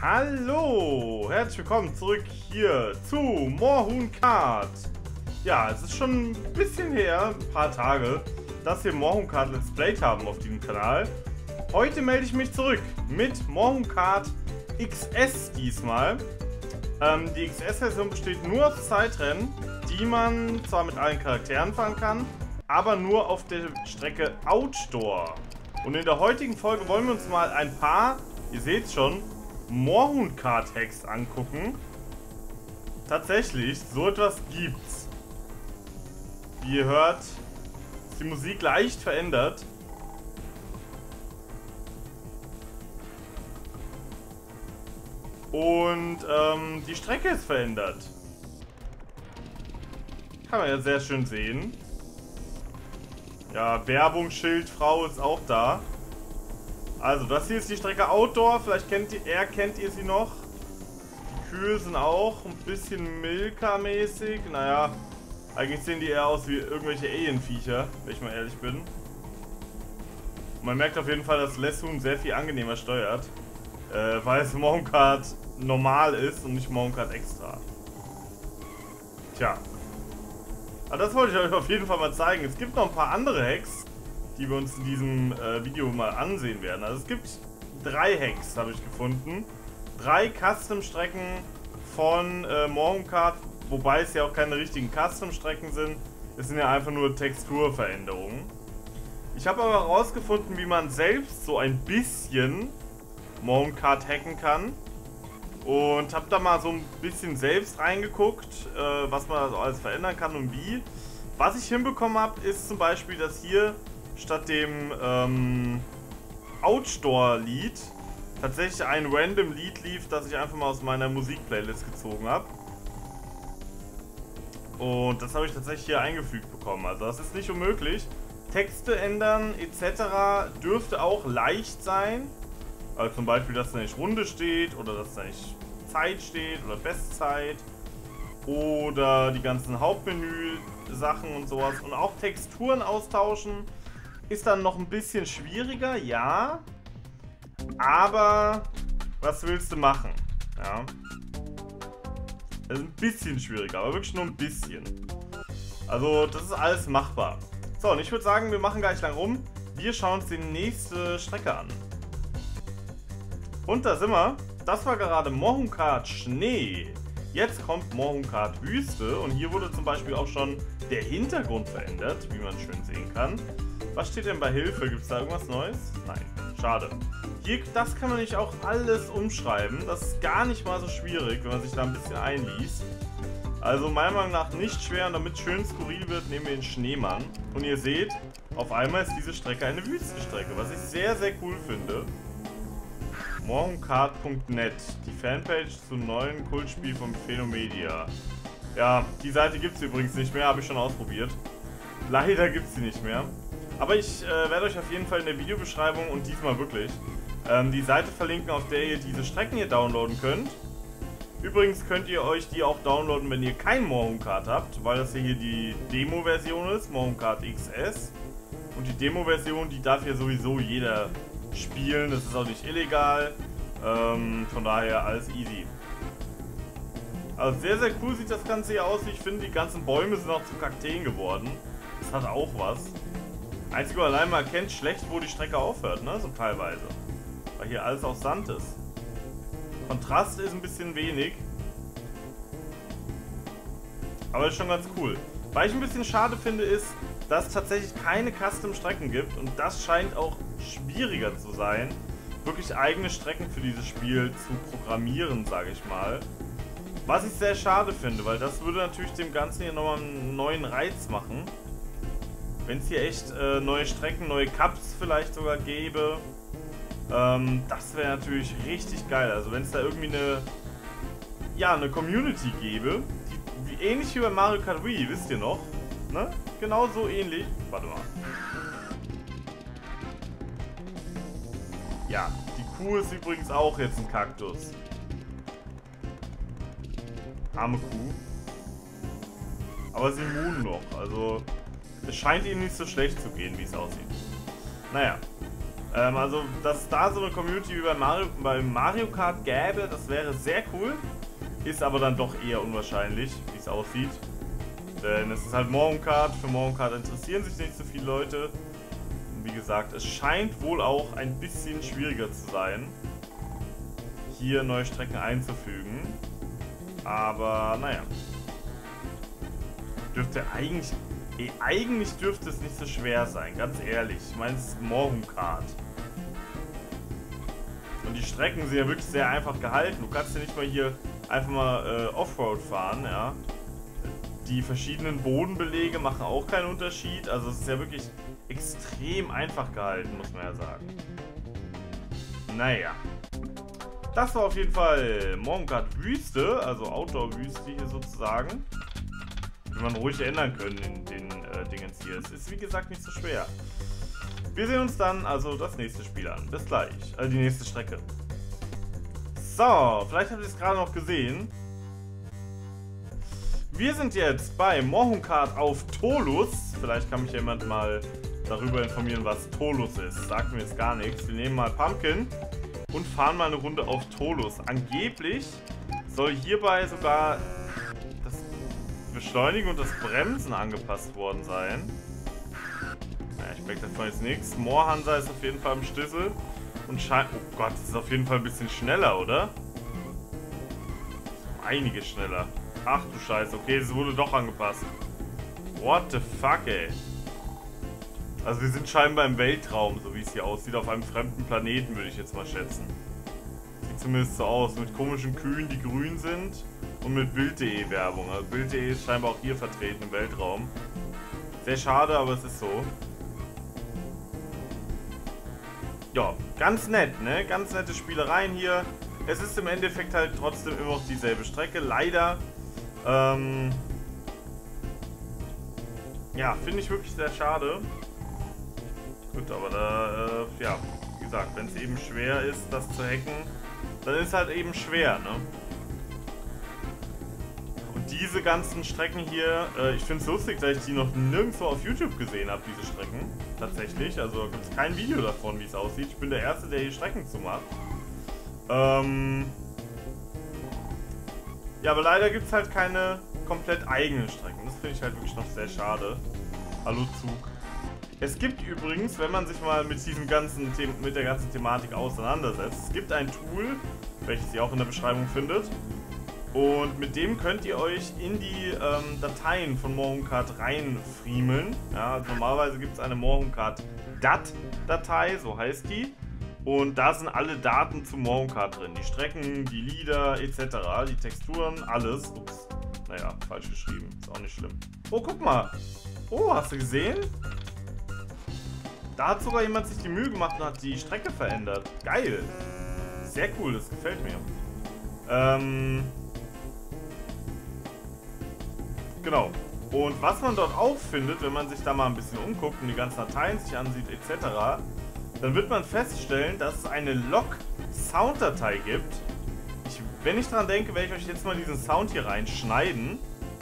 Hallo, herzlich willkommen zurück hier zu Moorhuhn Kart. Ja, es ist schon ein bisschen her, ein paar Tage, dass wir Moorhuhn Kart Let's Played haben auf diesem Kanal. Heute melde ich mich zurück mit Moorhuhn Kart XS diesmal. Die XS-Version besteht nur aus Zeitrennen, die man zwar mit allen Charakteren fahren kann, aber nur auf der Strecke Outdoor. Und in der heutigen Folge wollen wir uns mal ein paar, ihr seht schon, Moorhuhn Kart Hacks angucken. Tatsächlich, so etwas gibt's. Wie ihr hört, ist die Musik leicht verändert. Und die Strecke ist verändert. Kann man ja sehr schön sehen. Ja, Werbungsschildfrau ist auch da. Also, das hier ist die Strecke Outdoor. Vielleicht kennt ihr sie noch. Die Kühe sind auch ein bisschen Milka-mäßig. Naja, eigentlich sehen die eher aus wie irgendwelche Alien-Viecher, wenn ich mal ehrlich bin. Und man merkt auf jeden Fall, dass Leshuhn sehr viel angenehmer steuert. Weil es Moorhuhn Kart normal ist und nicht Moorhuhn Kart extra. Tja. Aber das wollte ich euch auf jeden Fall mal zeigen. Es gibt noch ein paar andere Hacks, die wir uns in diesem Video mal ansehen werden. Also es gibt 3 Hacks, habe ich gefunden. 3 Custom-Strecken von Moorhuhn Kart, wobei es ja auch keine richtigen Custom-Strecken sind. Es sind ja einfach nur Texturveränderungen. Ich habe aber herausgefunden, wie man selbst so ein bisschen Moorhuhn Kart hacken kann. Und habe da mal so ein bisschen selbst reingeguckt, was man also alles verändern kann und wie. Was ich hinbekommen habe, ist zum Beispiel, dass hier statt dem Outdoor-Lied tatsächlich ein random Lied lief, das ich einfach mal aus meiner Musik-Playlist gezogen habe. Und das habe ich tatsächlich hier eingefügt bekommen. Also das ist nicht unmöglich. Texte ändern etc. dürfte auch leicht sein. Also zum Beispiel, dass da nicht Runde steht oder dass da nicht Zeit steht oder Bestzeit. Oder die ganzen Hauptmenü-Sachen und sowas. Und auch Texturen austauschen ist dann noch ein bisschen schwieriger, ja. Aber was willst du machen? Ja. Das ist ein bisschen schwieriger, aber wirklich nur ein bisschen. Also das ist alles machbar. So, und ich würde sagen, wir machen gar nicht lang rum. Wir schauen uns die nächste Strecke an. Und da sind wir. Das war gerade Moorhuhn Kart Schnee. Jetzt kommt Moorhuhn Kart Wüste. Und hier wurde zum Beispiel auch schon der Hintergrund verändert, wie man schön sehen kann. Was steht denn bei Hilfe? Gibt es da irgendwas Neues? Nein, schade. Hier, das kann man nicht auch alles umschreiben. Das ist gar nicht mal so schwierig, wenn man sich da ein bisschen einliest. Also meiner Meinung nach nicht schwer, und damit es schön skurril wird, nehmen wir den Schneemann. Und ihr seht, auf einmal ist diese Strecke eine Wüstenstrecke, was ich sehr, sehr cool finde. Moorhuhnkart.net, die Fanpage zum neuen Kultspiel von Phenomedia. Ja, die Seite gibt es übrigens nicht mehr, habe ich schon ausprobiert. Leider gibt es sie nicht mehr. Aber ich werde euch auf jeden Fall in der Videobeschreibung und diesmal wirklich die Seite verlinken, auf der ihr diese Strecken hier downloaden könnt. Übrigens könnt ihr euch die auch downloaden, wenn ihr kein Moorhuhn Kart habt, weil das hier die Demo-Version ist, Moorhuhn Kart XS. Und die Demo-Version, die darf ja sowieso jeder spielen, das ist auch nicht illegal, von daher alles easy. Also sehr, sehr cool sieht das Ganze hier aus. Ich finde, die ganzen Bäume sind auch zu Kakteen geworden. Das hat auch was. Einzig und allein man erkennt schlecht, wo die Strecke aufhört, ne, so teilweise. Weil hier alles aus Sand ist. Kontrast ist ein bisschen wenig. Aber ist schon ganz cool. Was ich ein bisschen schade finde, ist, dass es tatsächlich keine Custom-Strecken gibt. Und das scheint auch schwieriger zu sein, wirklich eigene Strecken für dieses Spiel zu programmieren, sage ich mal. Was ich sehr schade finde, weil das würde natürlich dem Ganzen hier nochmal einen neuen Reiz machen. Wenn es hier echt neue Strecken, neue Cups vielleicht sogar gäbe. Das wäre natürlich richtig geil. Also wenn es da irgendwie eine Community gäbe, die ähnlich wie bei Mario Kart Wii, wisst ihr noch? Ne? Genau so ähnlich. Warte mal. Ja, die Kuh ist übrigens auch jetzt ein Kaktus. Arme Kuh. Aber sie immun noch. Also es scheint ihnen nicht so schlecht zu gehen, wie es aussieht. Naja. Also, dass da so eine Community wie bei Mario Kart gäbe, das wäre sehr cool. Ist aber dann doch eher unwahrscheinlich, wie es aussieht. Denn es ist halt Mario Kart. Für Mario Kart interessieren sich nicht so viele Leute. Und wie gesagt, es scheint wohl auch ein bisschen schwieriger zu sein, hier neue Strecken einzufügen. Aber naja. Dürfte eigentlich dürfte es nicht so schwer sein, ganz ehrlich. Ich meine, es ist Mario Kart. Und die Strecken sind ja wirklich sehr einfach gehalten. Du kannst ja nicht mal hier einfach mal Offroad fahren, ja. Die verschiedenen Bodenbelege machen auch keinen Unterschied. Also es ist ja wirklich extrem einfach gehalten, muss man ja sagen. Naja. Das war auf jeden Fall Mario Kart Wüste, also Outdoor-Wüste hier sozusagen. Will man ruhig ändern können in den Dingens hier. Es ist wie gesagt nicht so schwer. Wir sehen uns dann also das nächste Spiel an. Bis gleich. Also die nächste Strecke. So, vielleicht habt ihr es gerade noch gesehen. Wir sind jetzt bei Mario Kart auf Tolus. Vielleicht kann mich jemand mal darüber informieren, was Tolus ist. Sagt mir jetzt gar nichts. Wir nehmen mal Pumpkin und fahren mal eine Runde auf Tolus. Angeblich soll hierbei sogar das Beschleunigen und das Bremsen angepasst worden sein. Ja, ich merke davon jetzt nichts. Moorhansa ist auf jeden Fall im Schlüssel und scheint... Oh Gott, das ist auf jeden Fall ein bisschen schneller, oder? Einiges schneller. Ach du Scheiße, okay, es wurde doch angepasst. What the fuck, ey. Also wir sind scheinbar im Weltraum, so wie es hier aussieht, auf einem fremden Planeten, würde ich jetzt mal schätzen. Sieht zumindest so aus, mit komischen Kühen, die grün sind und mit Bild.de Werbung. Also Bild.de ist scheinbar auch hier vertreten im Weltraum. Sehr schade, aber es ist so. Ja, ganz nett, ne? Ganz nette Spielereien hier. Es ist im Endeffekt halt trotzdem immer noch dieselbe Strecke. Leider, ja, finde ich wirklich sehr schade. Gut, aber da, ja, wie gesagt, wenn es eben schwer ist, das zu hacken, dann ist halt eben schwer, ne? Und diese ganzen Strecken hier, ich finde es lustig, dass ich die noch nirgendwo auf YouTube gesehen habe, diese Strecken. Tatsächlich, also gibt es kein Video davon, wie es aussieht. Ich bin der Erste, der hier Strecken zu macht. Ja, aber leider gibt es halt keine komplett eigenen Strecken. Das finde ich halt wirklich noch sehr schade. Hallo Zug. Es gibt übrigens, wenn man sich mal mit diesem ganzen mit der ganzen Thematik auseinandersetzt, es gibt ein Tool, welches ihr auch in der Beschreibung findet. Und mit dem könnt ihr euch in die Dateien von Mario Kart reinfriemeln. Ja, also normalerweise gibt es eine Mario Kart DAT-Datei, so heißt die. Und da sind alle Daten zu Mario Kart drin. Die Strecken, die Lieder etc., die Texturen, alles. Ups, naja, falsch geschrieben, ist auch nicht schlimm. Oh, guck mal. Oh, hast du gesehen? Da hat sogar jemand sich die Mühe gemacht und hat die Strecke verändert. Geil. Sehr cool, das gefällt mir. Genau. Und was man dort auch findet, wenn man sich da mal ein bisschen umguckt und die ganzen Dateien sich ansieht etc., dann wird man feststellen, dass es eine Log-Sound-Datei gibt. Wenn ich dran denke, werde ich euch jetzt mal diesen Sound hier reinschneiden.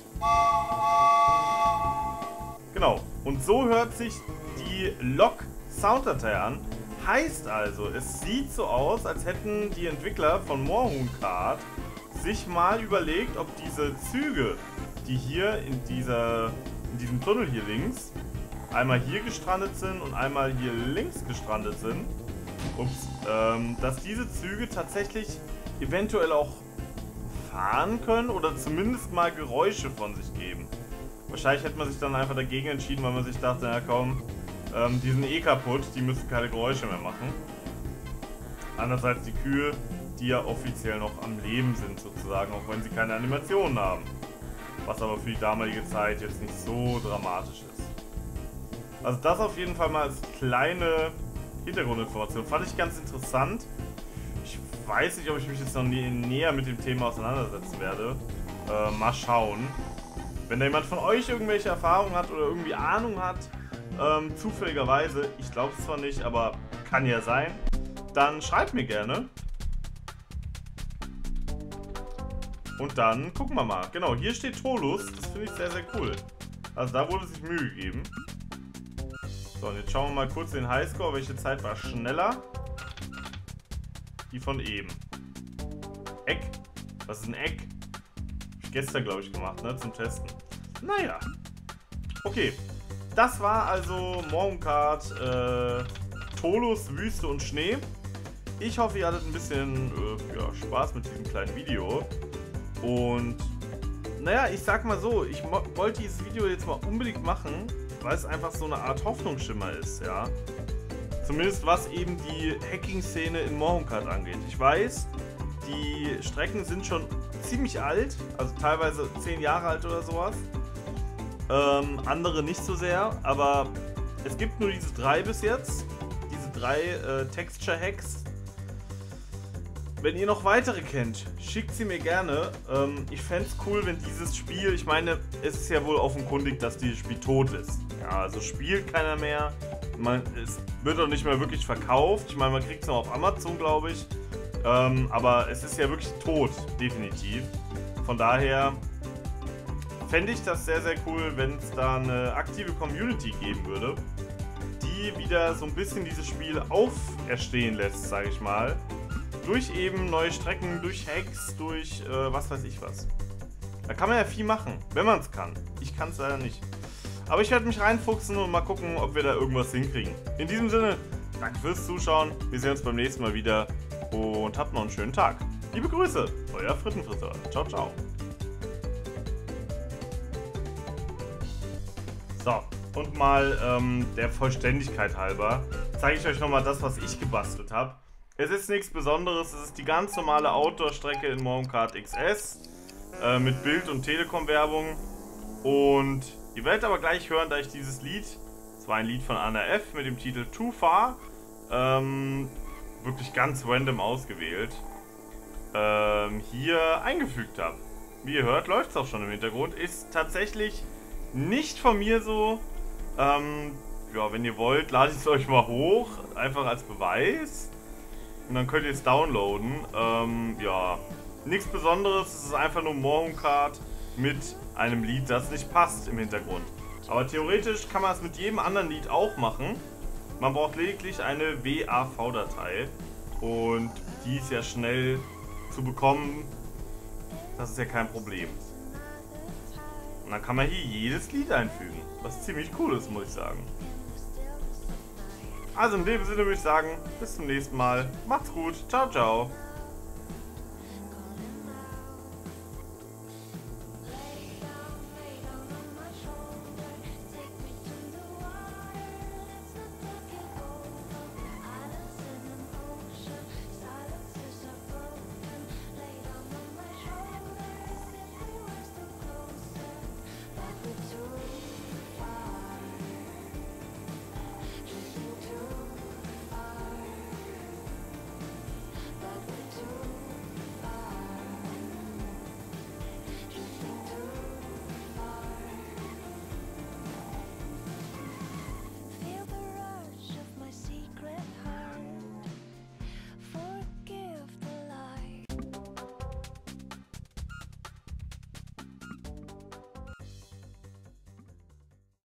Genau. Und so hört sich die Log-Sound-Datei an. Heißt also, es sieht so aus, als hätten die Entwickler von Mario Kart sich mal überlegt, ob diese Züge, die hier in diesem Tunnel hier links, einmal hier gestrandet sind und einmal hier links gestrandet sind, ups, dass diese Züge tatsächlich eventuell auch fahren können oder zumindest mal Geräusche von sich geben. Wahrscheinlich hätte man sich dann einfach dagegen entschieden, weil man sich dachte, na komm, die sind eh kaputt, die müssen keine Geräusche mehr machen. Andererseits die Kühe, die ja offiziell noch am Leben sind sozusagen, auch wenn sie keine Animationen haben. Was aber für die damalige Zeit jetzt nicht so dramatisch ist. Also das auf jeden Fall mal als kleine Hintergrundinformation. Fand ich ganz interessant. Ich weiß nicht, ob ich mich jetzt noch näher mit dem Thema auseinandersetzen werde. Mal schauen. Wenn da jemand von euch irgendwelche Erfahrungen hat oder irgendwie Ahnung hat, zufälligerweise, ich glaube es zwar nicht, aber kann ja sein, dann schreibt mir gerne. Und dann gucken wir mal. Genau, hier steht Tolus. Das finde ich sehr, sehr cool. Also da wurde sich Mühe gegeben. So, und jetzt schauen wir mal kurz den Highscore. Welche Zeit war schneller? Die von eben. Eck? Was ist ein Eck? Hab ich gestern, glaube ich, gemacht, ne? Zum Testen. Naja. Okay. Das war also Mario Kart Tolus, Wüste und Schnee. Ich hoffe, ihr hattet ein bisschen ja, Spaß mit diesem kleinen Video. Und naja, ich sag mal so, ich wollte dieses Video jetzt mal unbedingt machen, weil es einfach so eine Art Hoffnungsschimmer ist, ja. Zumindest was eben die Hacking-Szene in Mario Kart angeht. Ich weiß, die Strecken sind schon ziemlich alt, also teilweise 10 Jahre alt oder sowas. Andere nicht so sehr, aber es gibt nur diese 3 bis jetzt. Diese 3 Texture-Hacks. Wenn ihr noch weitere kennt, schickt sie mir gerne. Ich fände es cool, wenn dieses Spiel, ich meine, es ist ja wohl offenkundig, dass dieses Spiel tot ist. Ja, also spielt keiner mehr. Es wird auch nicht mehr wirklich verkauft. Ich meine, man kriegt es noch auf Amazon, glaube ich. Aber es ist ja wirklich tot, definitiv. Von daher fände ich das sehr, sehr cool, wenn es da eine aktive Community geben würde, die wieder so ein bisschen dieses Spiel auferstehen lässt, sage ich mal. Durch eben neue Strecken, durch Hacks, durch was weiß ich was. Da kann man ja viel machen, wenn man es kann. Ich kann es leider nicht. Aber ich werde mich reinfuchsen und mal gucken, ob wir da irgendwas hinkriegen. In diesem Sinne, danke fürs Zuschauen. Wir sehen uns beim nächsten Mal wieder und habt noch einen schönen Tag. Liebe Grüße, euer Frittenfriseur. Ciao, ciao. So, und mal der Vollständigkeit halber zeige ich euch nochmal das, was ich gebastelt habe. Es ist nichts Besonderes, es ist die ganz normale Outdoor-Strecke in Mario Kart XS mit Bild- und Telekom-Werbung. Und ihr werdet aber gleich hören, da ich dieses Lied, es war ein Lied von Anna F. mit dem Titel Too Far, wirklich ganz random ausgewählt, hier eingefügt habe. Wie ihr hört, läuft es auch schon im Hintergrund. Ist tatsächlich nicht von mir so. Ja, wenn ihr wollt, lade ich es euch mal hoch, einfach als Beweis. Und dann könnt ihr es downloaden. Ja, nichts Besonderes, es ist einfach nur Mario Kart mit einem Lied, das nicht passt im Hintergrund. Aber theoretisch kann man es mit jedem anderen Lied auch machen. Man braucht lediglich eine WAV-Datei und die ist ja schnell zu bekommen. Das ist ja kein Problem. Und dann kann man hier jedes Lied einfügen, was ziemlich cool ist, muss ich sagen. Also in dem Sinne würde ich sagen, bis zum nächsten Mal. Macht's gut. Ciao, ciao.